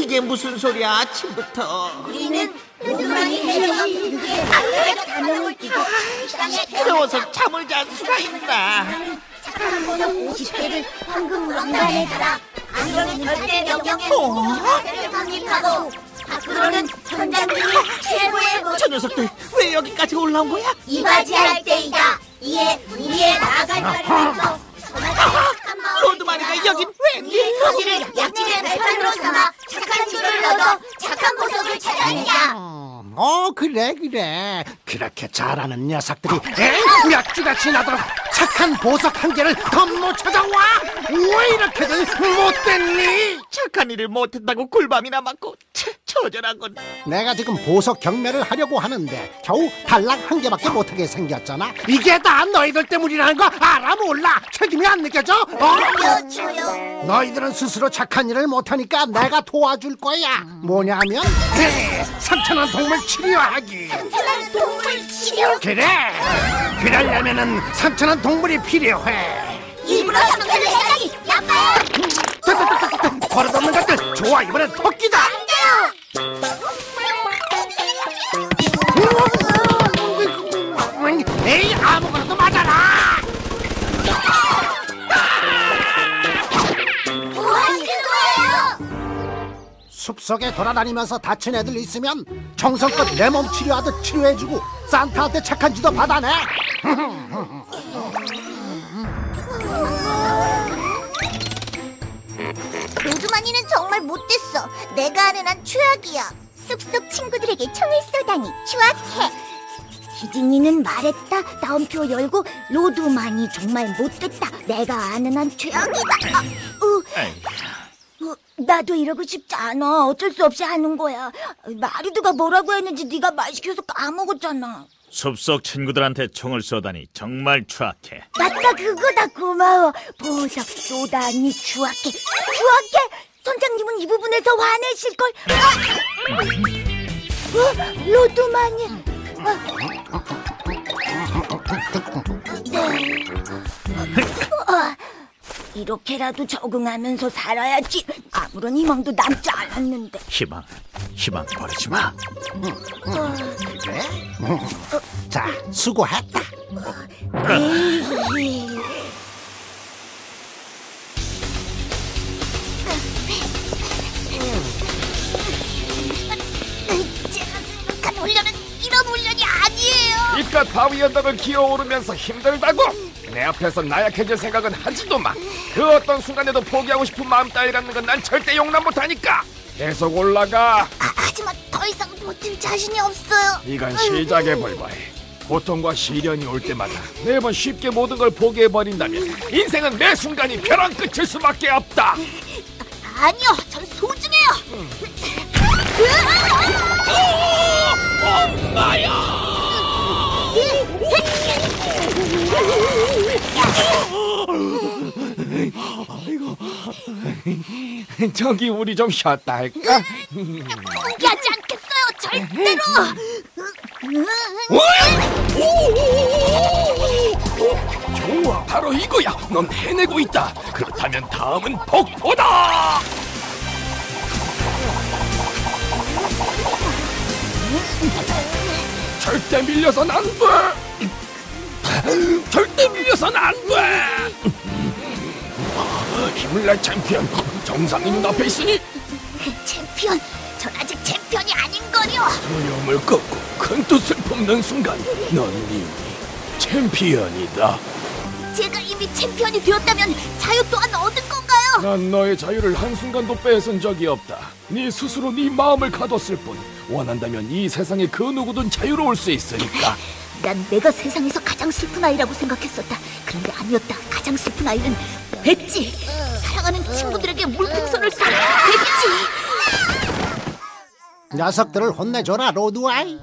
이게 무슨 소리야, 아침부터. 우리는 로드마니 해적왕 등급의 악랄 사명을 띠고 이 땅에 시끄러워서 잠을 잔 수가 있나. 착한 보석 50개를 황금 왕관에 달아 안전은 절대 명령에 세를 확립하고 밖으로는 전장님이 최고의 저 녀석들 왜 여기까지 올라온 거야? 이바지할 때이다. 이에 우리의 나아갈 발음에서 로드마니가 여긴 웬일? 토지를 약진의 발판으로 삼아 착한 줄을 얻어 착한 보석을 찾아내자. 그래. 그렇게 잘하는 녀석들이 몇 주가 지나도록 착한 보석 한 개를 더 못 찾아와? 왜 이렇게들 못됐니? 착한 일을 못했다고 굴밤이나 맞고 처절하군. 내가 지금 보석 경매를 하려고 하는데 겨우 달랑 한 개밖에 못하게 생겼잖아. 이게 다 너희들 때문이라는 거 알아 몰라? 책임이 안 느껴져? 주요. 너희들은 스스로 착한 일을 못하니까 내가 도와줄 거야. 뭐냐면 상처난 동물 치료하기. 상처난 동물 치료. 그래. 그러려면은 상처난 동물이 필요해. 일부러 상처를 해다니 나빠요. 버릇없는 것들. 좋아, 이번엔 토끼다. 에이, 아무거나도 맞아라. 뭐 하시는 거예요? 숲속에 돌아다니면서 다친 애들 있으면 정성껏 내 몸 치료하듯 치료해주고 산타한테 착한 지도 받아내. 로드마니는 정말 못됐어. 내가 아는 한 최악이야. 숲속 친구들에게 총을 쏘다니 추악해. 디즈니는 말했다. 다운표 열고 로드마니 정말 못됐다. 내가 아는 한 최악이다. 나도 이러고 싶지 않아. 어쩔 수 없이 하는 거야. 마리두가 뭐라고 했는지 네가 말 시켜서 까먹었잖아. 숲속 친구들한테 총을 쏘다니 정말 추악해. 맞다, 그거다. 고마워. 보석 쏘다니 추악해. 선장님은 이 부분에서 화내실걸. 로드마니. 이렇게라도 적응하면서 살아야지. 아무런 희망도 남지 않았는데. 희망 버리지 마. 그래? 자, 수고했다. 제가 생각한 훈련은 이런 훈련이 아니에요. 이깟 바위 언덕을 기어오르면서 힘들다고? 내 앞에서 나약해질 생각은 하지도 마. 그 어떤 순간에도 포기하고 싶은 마음 따위 갖는 건 난 절대 용납 못하니까. 계속 올라가. 하지만 더 이상 버틸 자신이 없어요. 이건 시작의 불과해. 고통과 시련이 올 때마다 매번 쉽게 모든 걸 포기해버린다면 인생은 매 순간이 벼랑 끝일 수밖에 없다. 아니요, 전 소중해요. 엄마야! 저기 우리 좀 쉬었다 할까? 포기하지 않겠어요, 절대로. 좋아, 바로 이거야. 넌 해내고 있다. 그렇다면 다음은 폭포다. 절대 밀려선 안 돼. 절대 밀려선 안 돼. 힘을 내 챔피언. 정상이 눈앞에 있으니. 챔피언, 전 아직 챔피언이 아닌거려. 두려움을 꺾고 큰 뜻을 품는 순간 넌 이미 챔피언이다. 제가 이미 챔피언이 되었다면 자유 또한 얻을 건가요? 난 너의 자유를 한순간도 뺏은 적이 없다. 네 스스로 네 마음을 가뒀을 뿐. 원한다면 이 세상의 그 누구든 자유로울 수 있으니까. 난 내가 세상에서 가장 슬픈 아이라고 생각했었다. 그런데 아니었다. 가장 슬픈 아이는 백지. 사랑하는 친구들에게 물풍선을 쏜 백지. 녀석들을 혼내줘라, 로드아이.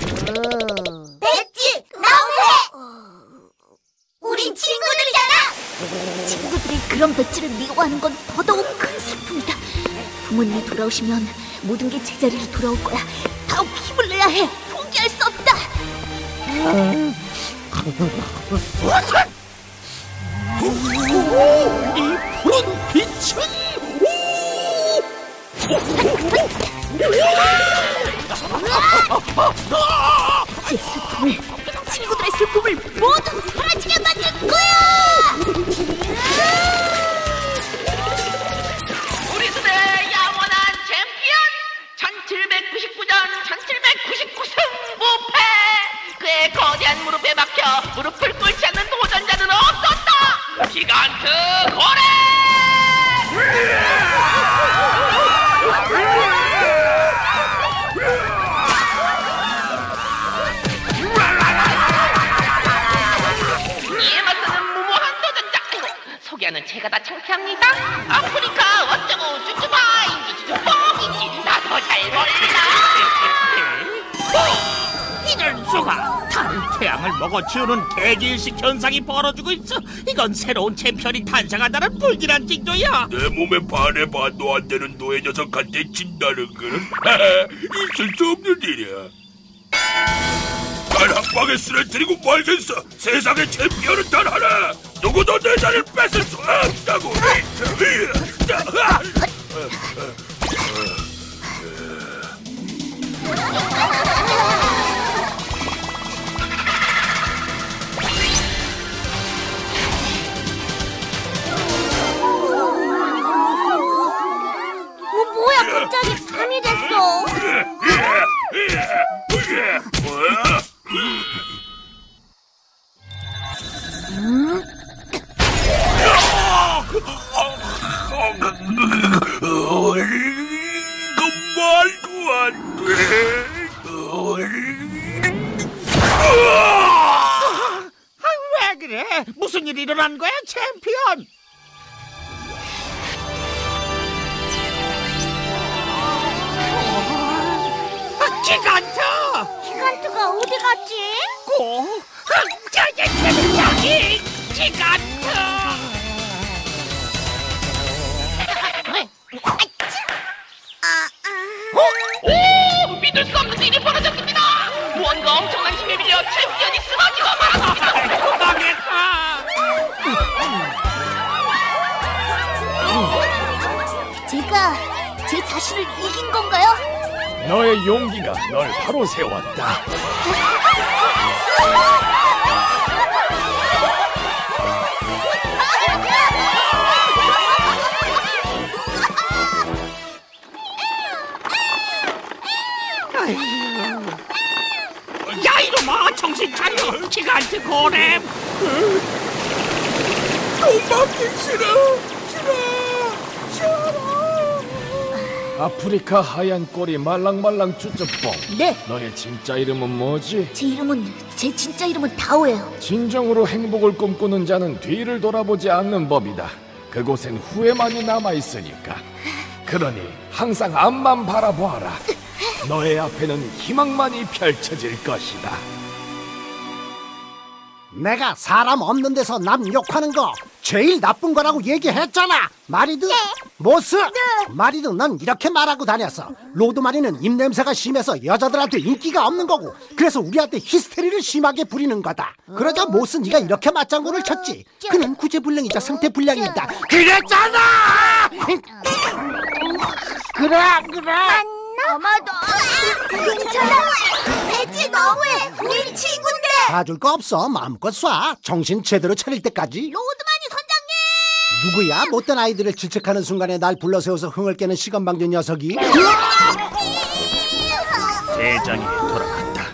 백지, 나오해. 우린 친구들이잖아. 친구들이 그런 백지를 미워하는 건 더더욱 큰 슬픔이다. 부모님이 돌아오시면 모든 게 제자리로 돌아올 거야. 더욱 힘을 내야 해. 포기할 수 없다. 이 푸른 빛은 제 슬픔을, 친구들의 슬픔을 모두 사라지게 만들 거야! 우리들의 영원한 챔피언 1799전 1799승 무패. 그의 거대한 무릎에 박혀 무릎을 꿇지 않는 도전자는 없었다. 기간트 고래. 이에 맞서는 무모한 도전자. 소개하는 제가 다 창피합니다. 아프리카 어쩌고 쭈쭈바인지 쭈쭈뽕인지 나도 잘 몰라. 이럴 수가! 다른 태양을 먹어 치우는 대기일식 현상이 벌어지고 있어. 이건 새로운 챔피언이 탄생한다는 불길한 징조야. 내 몸에 반의 반도 안 되는 노예 녀석한테 진다는 건 있을 수 없는 일이야. 날 한 방에 쓰러뜨리고 말겠어. 세상의 챔피언은 단 하나. 누구도 내 자리를 뺏을 수 없다고. 뭐야, 갑자기 밤이 됐어. 이거 말도 안 돼. 왜 그래? 무슨 일이 일어난 거야, 챔피언? 기간트! 기간트가 어디 갔지? 저기 기간트! 오! 믿을 수 없는 일이 벌어졌습니다. 무언가 엄청난 힘에 밀려 챔피언이 쓰러지고 말았습니다. 망했다! 제가 제 자신을 이긴 건가요? 너의 용기가 널 바로 세웠다. 야, 이놈아! 정신 차려! 기간트 고렘! 도망기 싫어. 아프리카 하얀 꼬리 말랑말랑 쭈쭈뽕. 네, 너의 진짜 이름은 뭐지? 제 진짜 이름은 다오예요. 진정으로 행복을 꿈꾸는 자는 뒤를 돌아보지 않는 법이다. 그곳엔 후회만이 남아있으니까. 그러니 항상 앞만 바라보아라. 너의 앞에는 희망만이 펼쳐질 것이다. 내가 사람 없는 데서 남 욕하는 거 제일 나쁜 거라고 얘기했잖아. 마리드, 모스, 마리드 넌 이렇게 말하고 다녔어. 로드마리는 입냄새가 심해서 여자들한테 인기가 없는 거고, 그래서 우리한테 히스테리를 심하게 부리는 거다. 그러자 모스 네가 이렇게 맞장구를 쳤지. 그는 구제불능이자 상태불량이 있다. 그랬잖아. 그래. 아마도 괜찮아. 배지 너무해. 우리 친구인데. 봐줄 거 없어. 마음껏 쏴. 정신 제대로 차릴 때까지. 로드마니 선장님. 누구야? 못된 아이들을 질책하는 순간에 날 불러세워서 흥을 깨는 시건방진 녀석이. 대장이 돌아갔다.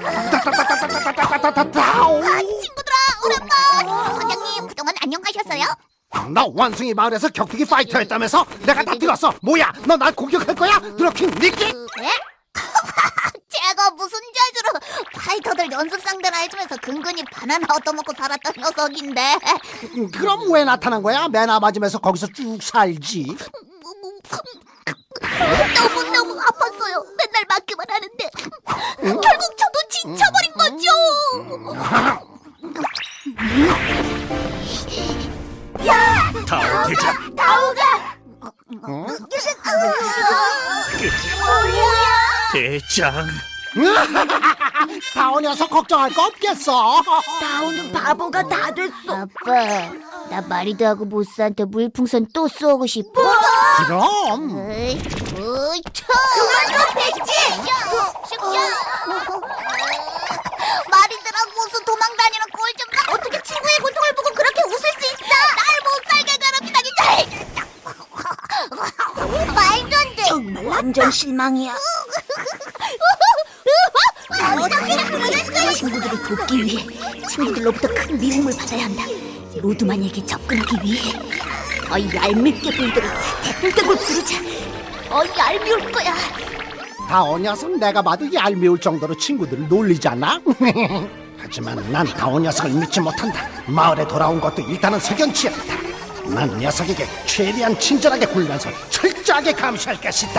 친구들아, 오랜만. 선장님, 그동안 안녕하셨어요? 너 원숭이 마을에서 격투기 파이터였다면서? 내가 다 들었어. 뭐야? 너 날 공격할 거야? 드러킹 니키? 네? 제가 무슨 재주로 파이터들 연습 상대를 해주면서 근근히 바나나 얻어먹고 살았던 녀석인데. 그럼 왜 나타난 거야? 매나 맞으면서 거기서 쭉 살지. 너무 아팠어요. 맨날 맞기만 하는데 결국 저도 지쳐버린 거죠. 다오 대장. 다오가 대장. 다오 녀석 걱정할 거 없겠어. 다오는 바보가 다 됐어. 아빠, 나 마리드하고 모스한테 물풍선 또 쏘고 싶어. 그럼 그만 좀 배지. 슉슉. 모습 도망다니는 꼴 좀 봐. 어떻게 친구의 고통을 보고 그렇게 웃을 수 있어? 날 못 살게 괴롭히다니. 말도 안 돼. 정말 완전 실망이야. 친구들을 돕기 위해 친구들로부터 큰 미움을 받아야 한다. 로드만에게 접근하기 위해 더 얄밉게 불들을 대굴대굴 부르자. 얄미울 거야. 다오 녀석 내가 봐도 얄미울 정도로 친구들을 놀리잖아. 하지만 난 다오 녀석을 믿지 못한다. 마을에 돌아온 것도 일단은 석연치 않다. 난 녀석에게 최대한 친절하게 굴면서 철저하게 감시할 것이다.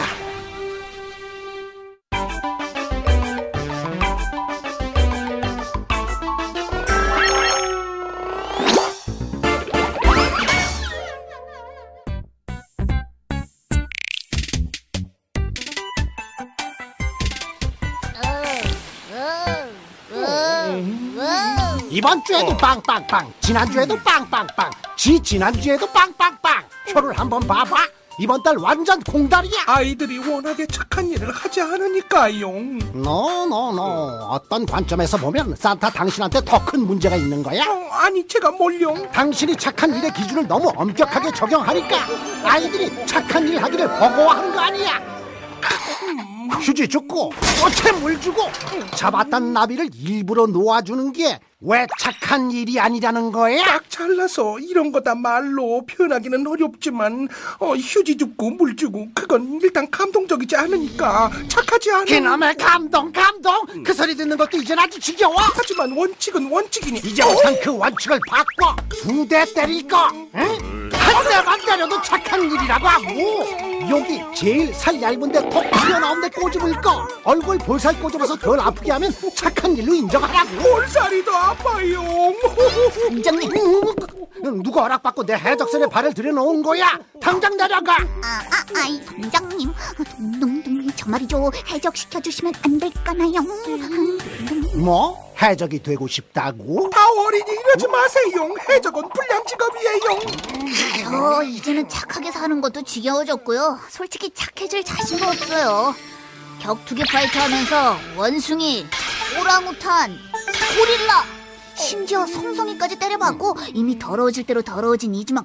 이번 주에도 빵빵빵, 지난주에도 빵빵빵, 지난주에도 빵빵빵. 표를 한번 봐봐. 이번 달 완전 공달이야. 아이들이 워낙에 착한 일을 하지 않으니까요. 노. 어떤 관점에서 보면 산타 당신한테 더 큰 문제가 있는 거야? 아니 제가 뭘요? 당신이 착한 일의 기준을 너무 엄격하게 적용하니까 아이들이 착한 일 하기를 버거워하는 거 아니야? 휴지 주고 꽃에 물 주고 잡았던 나비를 일부러 놓아주는 게 왜 착한 일이 아니라는 거야? 딱 잘라서 이런 거다 말로 표현하기는 어렵지만 휴지 줍고 물 주고 그건 일단 감동적이지 않으니까 착하지 않아. 그놈의 감동 그 소리 듣는 것도 이젠 아주 지겨워. 하지만 원칙은 원칙이니. 이제부턴 그 원칙을 바꿔. 2대 때릴 거. 응? 한 대만 때려도 착한 일이라고 하고. 여기 제일 살 얇은데 톡 튀어나온 데 꼬집을 거. 얼굴 볼살 꼬집어서 덜 아프게 하면 착한 일로 인정하라고. 볼살이 더 아파요. 선장님. 누가 허락받고 내 해적선에 발을 들여놓은 거야? 당장 내려가. 아이 선장님, 동동동 저 말이죠. 해적시켜주시면 안 될까나요? 뭐? 해적이 되고 싶다고? 다 어린이 이러지 마세요. 해적은 불량 직업이에요. 저 이제는 착하게 사는 것도 지겨워졌고요. 솔직히 착해질 자신도 없어요. 격투기 파이터 하면서 원숭이, 오랑우탄, 고릴라, 심지어 송송이까지 때려봤고 이미 더러워질 대로 더러워진 이주먹.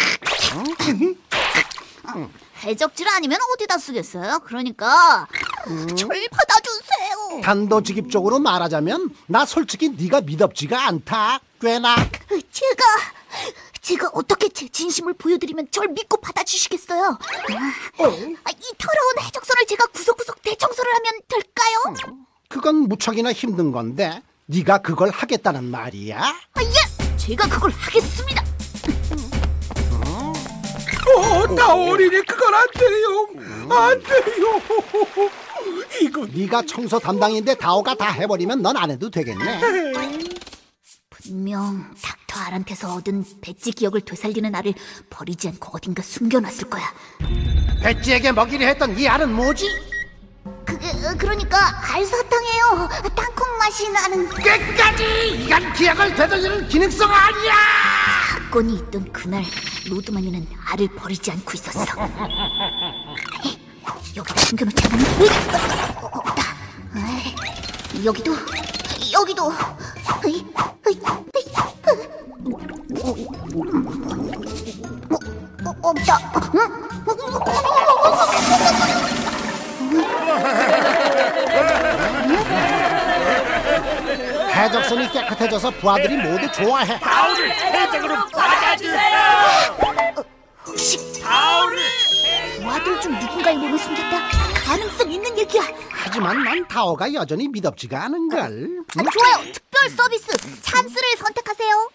해적질 아니면 어디다 쓰겠어요? 그러니까 절 받아주세요. 단도직입적으로 말하자면 나 솔직히 네가 믿업지가 않다. 꽤나. 제가 어떻게 제 진심을 보여드리면 절 믿고 받아주시겠어요? 이 더러운 해적선을 제가 구석구석 대청소를 하면 될까요? 그건 무척이나 힘든 건데 네가 그걸 하겠다는 말이야? 예! 제가 그걸 하겠습니다. 다 어린이 그건 안 돼요. 안 돼요. 이거 네가 청소 담당인데 다오가 다 해버리면 넌 안 해도 되겠네. 분명 닥터 알한테서 얻은 배지 기억을 되살리는 알을 버리지 않고 어딘가 숨겨놨을 거야. 배지에게 먹이려 했던 이 알은 뭐지? 그러니까 알사탕이에요. 땅콩 맛이 나는. 끝까지 이건 기억을 되돌리는 기능성 알이야. 사건이 있던 그날 로드마니는 알을 버리지 않고 있었어. 여기다 숨겨놓지 않았나? 없다. 여기도. 없다. 해적선이 깨끗해져서 부하들이 모두 좋아해. 다오를 해적으로 받아주세요. 혹시 다오를. 부하들 중 누군가의 몸을 숨겼다. 가능성 있는 얘기야. 하지만 난 다오가 여전히 믿업지가 않은걸. 좋아요. 특별 서비스 찬스를 선택하세요.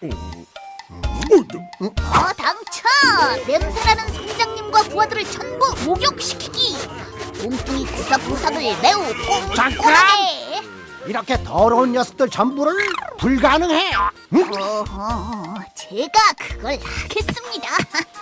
당첨! 냄새나는 선장님과 부하들을 전부 목욕시키기. 몸뚱이 구석구석을 매우 꼼꼼하게. 이렇게 더러운 녀석들 전부를 불가능해. 제가 그걸 하겠습니다.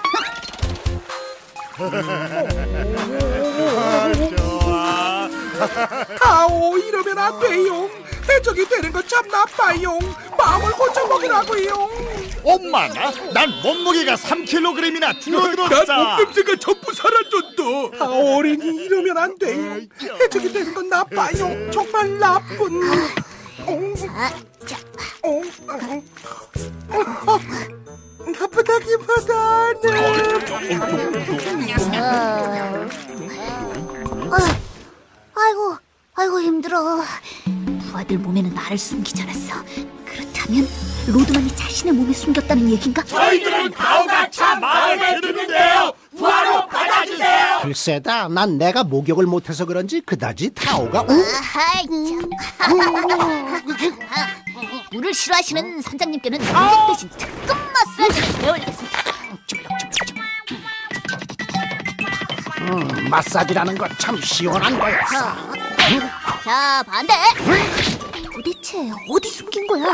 좋아. 다오 이러면 안 돼요. 해적이 되는 건 참 나빠요. 마음을 고쳐먹으라고요. 엄마나 난 몸무게가 3kg이나 난 줄어들었어. 몸냄새가 전부 사라졌다. 다 어린이 이러면 안 돼요. 해적이 되는 건 나빠요. 정말 나쁜. 자, 나쁘다기보다는 아이고 힘들어. 부하들 몸에는 나를 숨기지 않았어. 그렇다면 로드만이 자신의 몸에 숨겼다는 얘긴가? 저희들은 다오가 참 마음에 드는데요. 부하로 받아주세요. 글쎄다, 난 내가 목욕을 못해서 그런지 그다지 타오가 아하이 참. 물을 싫어하시는 선장님께는 목욕 대신 특급 마사지를 배워드리겠습니다. 마사지라는 건 참 시원한 거였어. 자, 반대. 도대체 어디 숨긴 거야?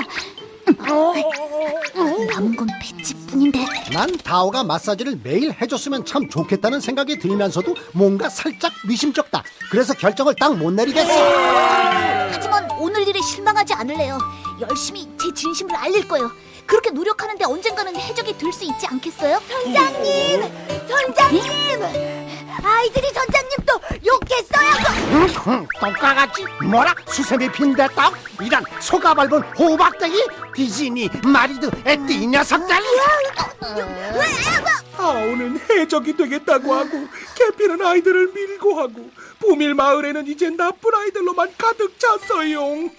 남은 건 배지뿐인데. 난 다오가 마사지를 매일 해줬으면 참 좋겠다는 생각이 들면서도 뭔가 살짝 미심쩍다. 그래서 결정을 딱 못 내리겠어. 하지만 오늘 일에 실망하지 않을래요. 열심히 제 진심을 알릴 거예요. 그렇게 노력하는데 언젠가는 해적이 될 수 있지 않겠어요? 선장님! 아이들이 선장님도 욕했어요. 똥까같이 뭐라? 수세미 빈대떡? 이런 소가 밟은 호박땡이? 디즈니, 마리드, 에띠 이 녀석들! 아오는 해적이 되겠다고 하고 캐피는 아이들을 밀고 하고 보밀 마을에는 이제 나쁜 아이들로만 가득 찼어요.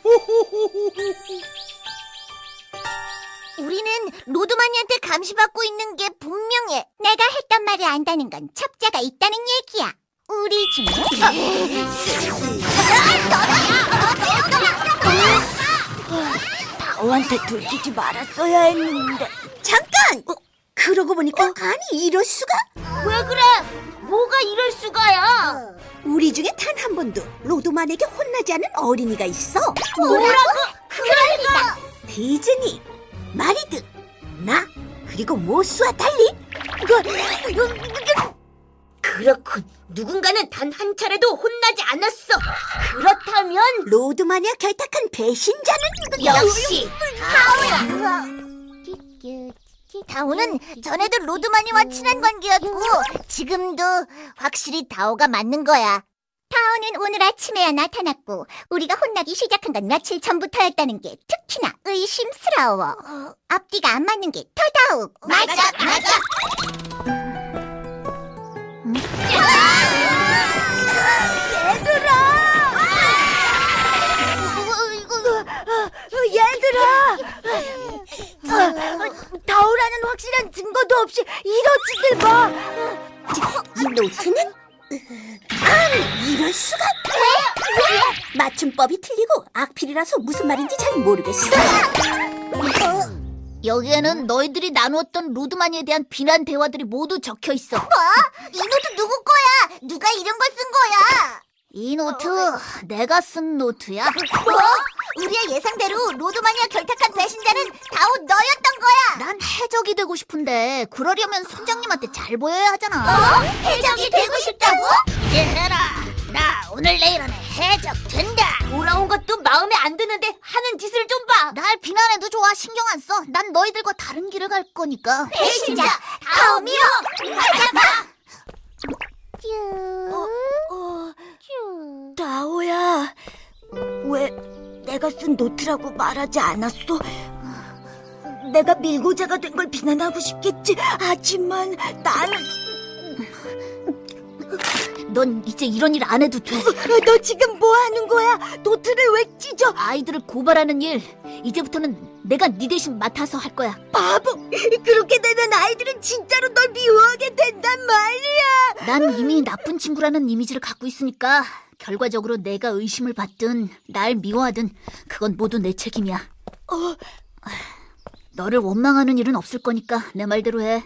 우리는 로드마니한테 감시받고 있는 게 분명해. 내가 했던 말을 안다는 건 첩자가 있다는 얘기야. 우리 중에 다오한테 들키지 말았어야 했는데. 잠깐! 그러고 보니까 아니 이럴 수가? 왜 그래? 뭐가 이럴 수가야? 우리 중에 단 한 번도 로드만에게 혼나지 않은 어린이가 있어. 뭐라고? 그러니까 디즈니, 마리드, 나, 그리고 모스와 달리. 그렇군. 누군가는 단 한 차례도 혼나지 않았어. 그렇다면 로드만이와 결탁한 배신자는 역시 다오야. 다오는 전에도 로드마니와 친한 관계였고 지금도 확실히 다오가 맞는 거야. 다오는 오늘 아침에야 나타났고 우리가 혼나기 시작한 건 며칠 전부터였다는 게 특히나 의심스러워. 앞뒤가 안 맞는 게 더더욱. 맞아. 다오라는 확실한 증거도 없이 이러지들 마. 이 노트는? 아니, 이럴 수가. 왜? 맞춤법이 틀리고 악필이라서 무슨 말인지 잘 모르겠어. 여기에는 너희들이 나누었던 로드마니에 대한 비난 대화들이 모두 적혀 있어. 뭐? 이 노트 누구 거야? 누가 이런 걸 쓴 거야? 이 노트 내가 쓴 노트야. 뭐? 우리의 예상대로 로드마니와 결탁한 배신자는 다오 너였던 거야. 난 해적이 되고 싶은데 그러려면 선장님한테 잘 보여야 하잖아. 해적이 되고 싶다고? 이제 해라. 나 오늘 내일 안에 해적 된다. 돌아온 것도 마음에 안 드는데 하는 짓을 좀 봐. 날 비난해도 좋아. 신경 안 써. 난 너희들과 다른 길을 갈 거니까. 배신자 다오미요. 가자. 다오야, 왜 내가 쓴 노트라고 말하지 않았어? 내가 밀고자가 된 걸 비난하고 싶겠지. 하지만 나는... 넌 이제 이런 일 안 해도 돼. 너 지금 뭐 하는 거야? 노트를 왜 찢어? 아이들을 고발하는 일 이제부터는 내가 네 대신 맡아서 할 거야. 바보! 그렇게 되면 아이들은 진짜로 널 미워하게 된단 말이야. 난 이미 나쁜 친구라는 이미지를 갖고 있으니까 결과적으로 내가 의심을 받든 날 미워하든 그건 모두 내 책임이야. 너를 원망하는 일은 없을 거니까 내 말대로 해.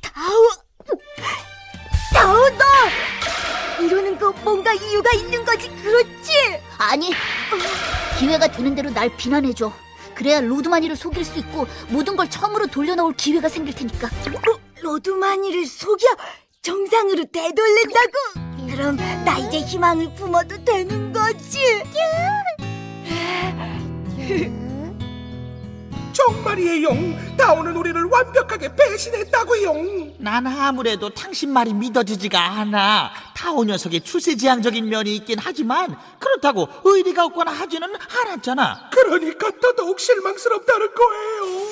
다오 너! 이러는 거 뭔가 이유가 있는 거지, 그렇지? 아니, 기회가 되는 대로 날 비난해줘. 그래야 로드마니를 속일 수 있고 모든 걸 처음으로 돌려놓을 기회가 생길 테니까. 로드마니를 속여? 정상으로 되돌린다고? 그럼 나 이제 희망을 품어도 되는 거지? 정말이에요. 다오는 우리를 완벽하게 배신했다고요. 난 아무래도 당신 말이 믿어지지가 않아. 타오 녀석의 추세지향적인 면이 있긴 하지만 그렇다고 의리가 없거나 하지는 않았잖아. 그러니까 더더욱 실망스럽다는 거예요.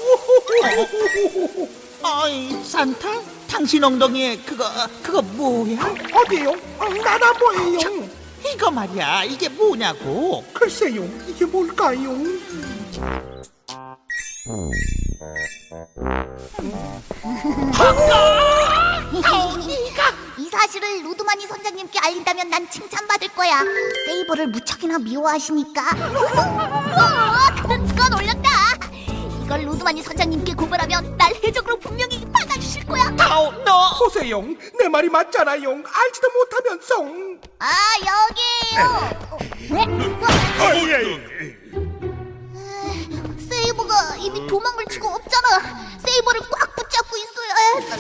어이, 산타? 당신 엉덩이에 그거 뭐야? 어디요? 나나 뭐예요? 이거 말이야, 이게 뭐냐고. 글쎄요, 이게 뭘까요? 이 사실을 루드마니 선장님께 알린다면 난 칭찬받을 거야. 세이버를 무척이나 미워하시니까. 그건 올렸다. 이걸 루드마니 선장님께 고발하면 날 해적으로 분명히 받아주실 거야. 타오, 너! 보세요, 내 말이 맞잖아요. 알지도 못하면서. 아, 여기에요. 세이버가 이미 도망을 치고 없잖아. 세이버를 꽉 붙잡고 있어야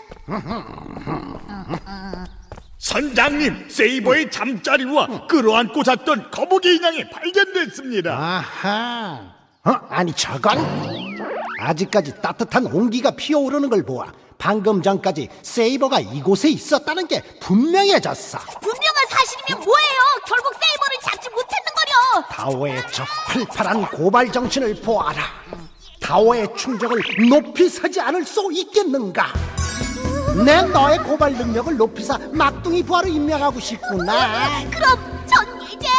했는데. 선장님, 세이버의 잠자리와 끌어안고 잤던 거북이 인형이 발견됐습니다. 아하. 아니 저건? 아직까지 따뜻한 온기가 피어오르는 걸 보아 방금 전까지 세이버가 이곳에 있었다는 게 분명해졌어. 분명한 사실이면 뭐예요? 결국 세이버를 잡지 못했는 거려. 다오의 저 활발한 고발 정신을 보아라. 다오의 충정을 높이 사지 않을 수 있겠는가? 내 너의 고발 능력을 높이사 막둥이 부하로 임명하고 싶구나. 그럼 전 이제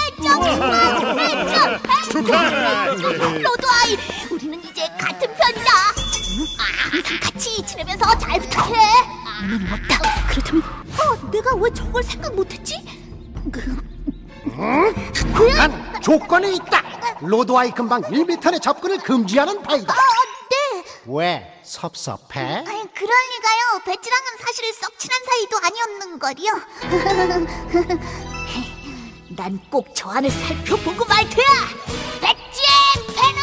로드아이, 우리는 이제 같은 편이다. 항상 같이 지내면서 잘 부탁해. 오늘은 없다. 그렇다면 내가 왜 저걸 생각 못했지? 난 조건이 있다. 로드와의 금방 1m의 접근을 금지하는 바이다. 네. 왜 섭섭해? 아니, 그럴 리가요. 배지랑은 사실 썩 친한 사이도 아니었는걸요. 난 꼭 저 안을 살펴보고 말 테야. 배지의 페나.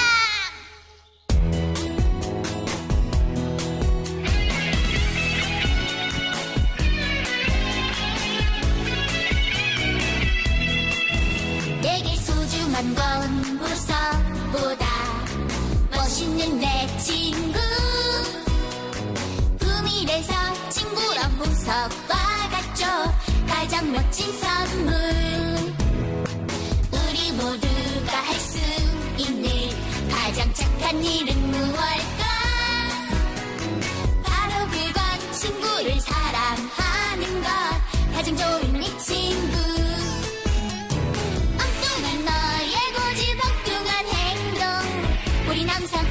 내게 소중한 건 보석보다 멋있는 내 친구. 부밀에서 친구란 보석과 같죠. 가장 멋진 선물. 우리 모두가 할 수 있는 가장 착한 일은 무엇일까? 바로 그건 친구를 사랑하는 것. 가장 좋은 네 친구. 엉뚱한 너의 고집 엉뚱한 행동. 우린 항상